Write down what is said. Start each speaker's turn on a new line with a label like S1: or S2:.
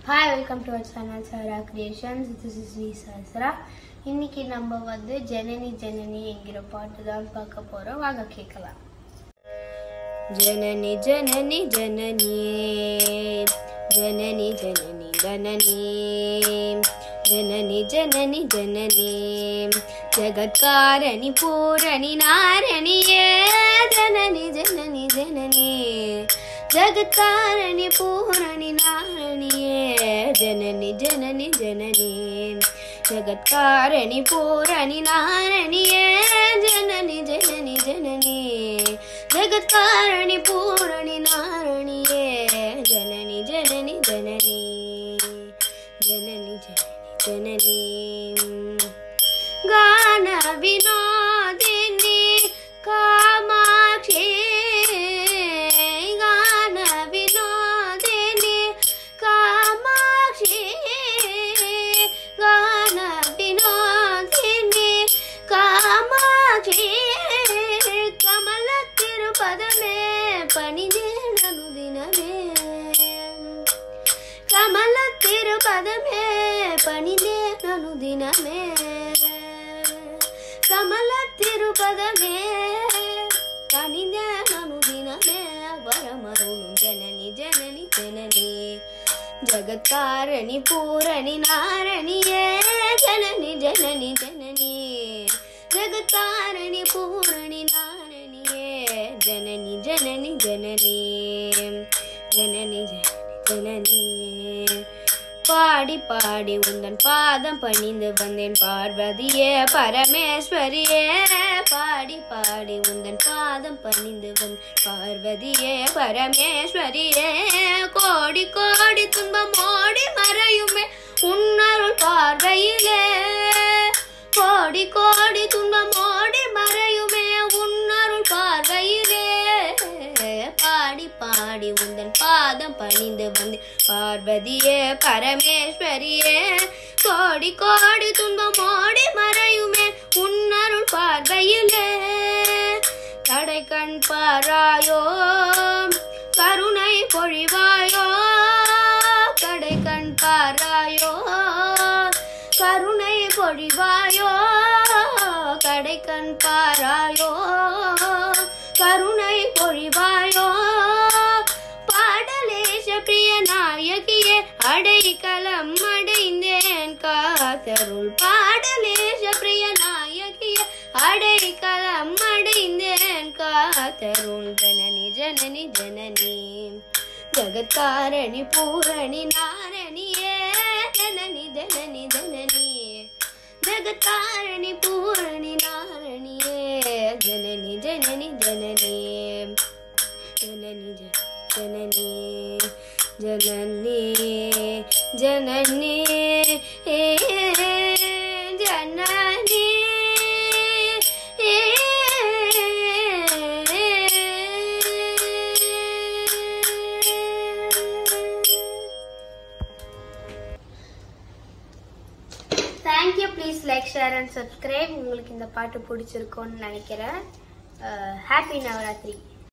S1: Hi, welcome to our channel Sara Creations. This is V Sasra. இன்னைக்கு நம்ம வந்து ஜனனி ஜனனி என்கிற பாட்டு தான் பார்க்க போறோம். வாங்க கேட்கலாம். ஜனனி ஜனனி ஜனனி ஜனனி ஜனனி ஜனனி ஜனனி ஜனனி ஜனனி ஜகத்காரணி பூரணி நாரணியே ஜனனி ஜனனி ஜனனி जगत्कारणी पूरणी नारணியே जननी जननी जननी जगत्कारणी पूरणी नारணியே जननी जननी जननी जगत्कारणी पूरणी नारணியே जननी जननी जननी जननी जननी गान विनोदिनी कामाक्षी कमल तिरुपद में पणिदे ननु दिन में कमल तिरुपद में पणिदे ननु दिन में वरमरुणु जननी जननी जननी जगत्कारणी पूरणी नारணியே जननी जननी जननी जगत्कारणी पूरणी नारணியே जननी जननी जननी जननी जननी पाड़ी पाड़ी उन्दन पादम पणिंदु वंदेन पार्वतीये परमेश्वरिये पाड़ी पाड़ी उन्दन पादम पणिंदु वंदेन पार्वतीये परमेश्वरिये कोडी कोडी तुंबम ओडी मறையுமே உன்னருள் பார்வையிலே कोडी कोडी तुंबम ओडी मறையுமே உன்னருள் பார்வையிலே पाड़ी पाड़ी उन्दन पादम पणिंदु वंदेन पार्वतीये परमेश्वरिये कोडी कोडी तुंबम ओडी मறையுமே உன்னருள் பார்வையிலே கடை கண் பாராயோ கருணை பொழிவாயோ கடை கண் பாராயோ கருணை பொழிவாயோ கடை கண் பாராயோ கருணை பொழிவாயோ பாடலேஷ பிரிய நாயகியே அடைக்கலம் அடைந்தேன் காத்தருள் பாடலேஷ பிரிய நாயகியே அடைக்கலம் அடைந்தேன் காத்தருள் जननी जननी जननी जगत्कारणी पूरणी नारணியே जननी जननी जननी जगत्कारणी पूरणी नारணியே जननी जननी जननी जननी जननी जननी जननी जननी Thank you. Please like, share and subscribe. உங்களுக்கு இந்த பாட்டு பிடிச்சிருக்கும்னு நினைக்கிறேன். Happy Navaratri.